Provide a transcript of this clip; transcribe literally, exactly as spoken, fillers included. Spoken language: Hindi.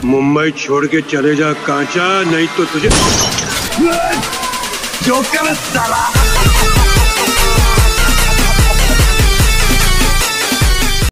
मुंबई छोड़ के चले जा कांचा, नहीं तो तुझे जोकर साला।